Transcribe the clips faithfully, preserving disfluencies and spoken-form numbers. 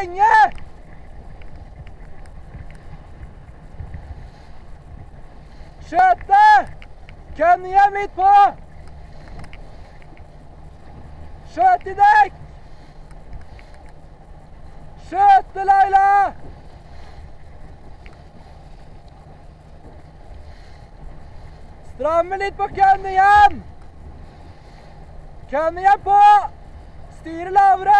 lenge! Skjøte! Kønninge midt på! Skjøt i dekk! Skjøte, Laila! Stramme litt på kønningen! Kønningen på! Styre lavere!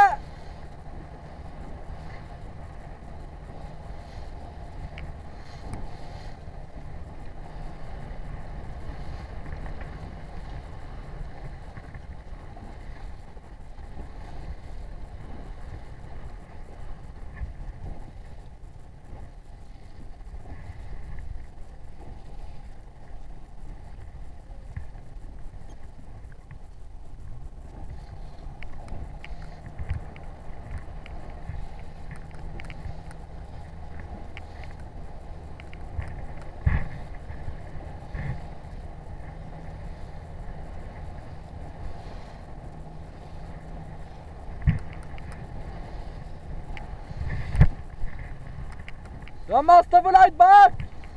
Du har masta for langt bak!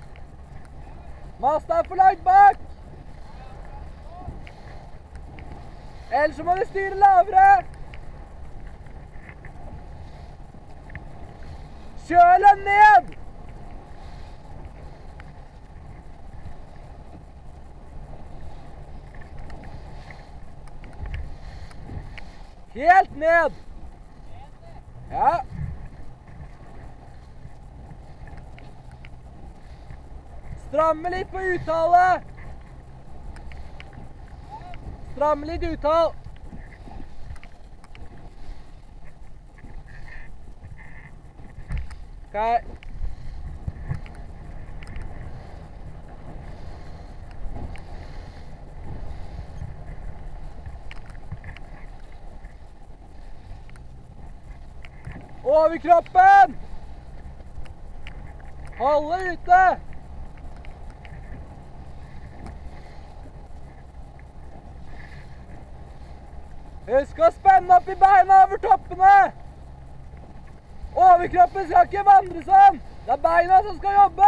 Masta er for langt bak! Ellers så må du styre lavere! Kjøl den ned! Helt ned! Ja. Stramme litt på uttale. Stramme litt uttal. Ok. Over kroppen. Holde ute. Husk å spenne opp i beina over toppene! Overkroppen skal ikke vandre sånn! Det er beina som skal jobbe!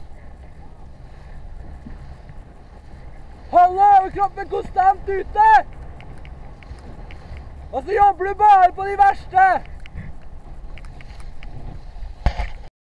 Hold overkroppen konstant ute! Og så jobber du bare på de verste!